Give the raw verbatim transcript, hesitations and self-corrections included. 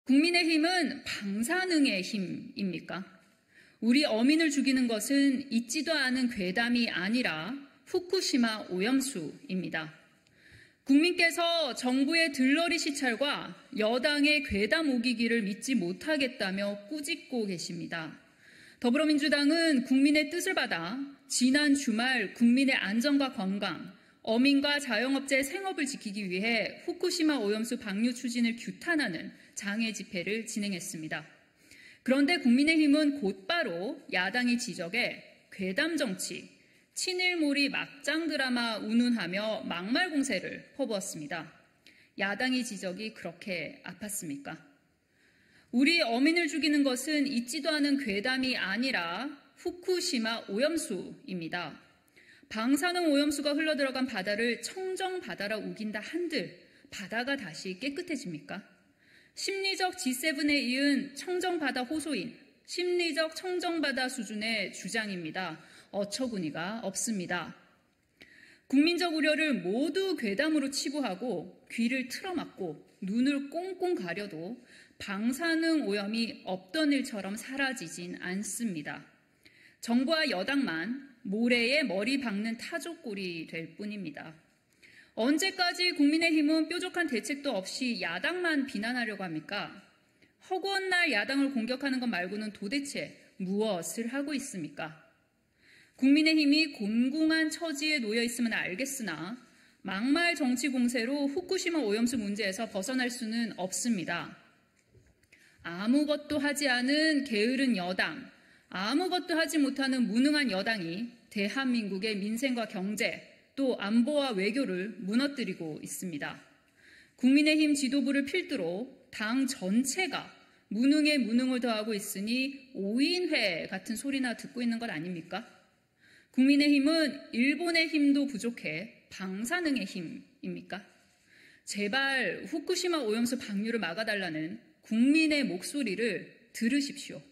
국민의힘은 방사능의 힘입니까? 우리 어민을 죽이는 것은 있지도 않은 괴담이 아니라 후쿠시마 오염수입니다. 국민께서 정부의 들러리 시찰과 여당의 괴담 오기기를 믿지 못하겠다며 꾸짖고 계십니다. 더불어민주당은 국민의 뜻을 받아 지난 주말 국민의 안전과 건강, 어민과 자영업자의 생업을 지키기 위해 후쿠시마 오염수 방류 추진을 규탄하는 장애 집회를 진행했습니다. 그런데 국민의힘은 곧바로 야당의 지적에 괴담 정치, 친일몰이 막장 드라마 운운하며 막말 공세를 퍼부었습니다. 야당의 지적이 그렇게 아팠습니까? 우리 어민을 죽이는 것은 있지도 않은 괴담이 아니라 후쿠시마 오염수입니다. 방사능 오염수가 흘러들어간 바다를 청정바다라 우긴다 한들 바다가 다시 깨끗해집니까? 심리적 지 세븐에 이은 청정바다 호소인, 심리적 청정바다 수준의 주장입니다. 어처구니가 없습니다. 국민적 우려를 모두 괴담으로 치부하고 귀를 틀어막고 눈을 꽁꽁 가려도 방사능 오염이 없던 일처럼 사라지진 않습니다. 정부와 여당만 모래에 머리 박는 타조꼴이 될 뿐입니다. 언제까지 국민의힘은 뾰족한 대책도 없이 야당만 비난하려고 합니까? 허구한 날 야당을 공격하는 것 말고는 도대체 무엇을 하고 있습니까? 국민의힘이 곤궁한 처지에 놓여 있으면 알겠으나 막말 정치 공세로 후쿠시마 오염수 문제에서 벗어날 수는 없습니다. 아무것도 하지 않은 게으른 여당, 아무것도 하지 못하는 무능한 여당이 대한민국의 민생과 경제, 또 안보와 외교를 무너뜨리고 있습니다. 국민의힘 지도부를 필두로 당 전체가 무능에 무능을 더하고 있으니 오인회 같은 소리나 듣고 있는 것 아닙니까? 국민의힘은 일본의 힘도 부족해 방사능의 힘입니까? 제발 후쿠시마 오염수 방류를 막아달라는 국민의 목소리를 들으십시오.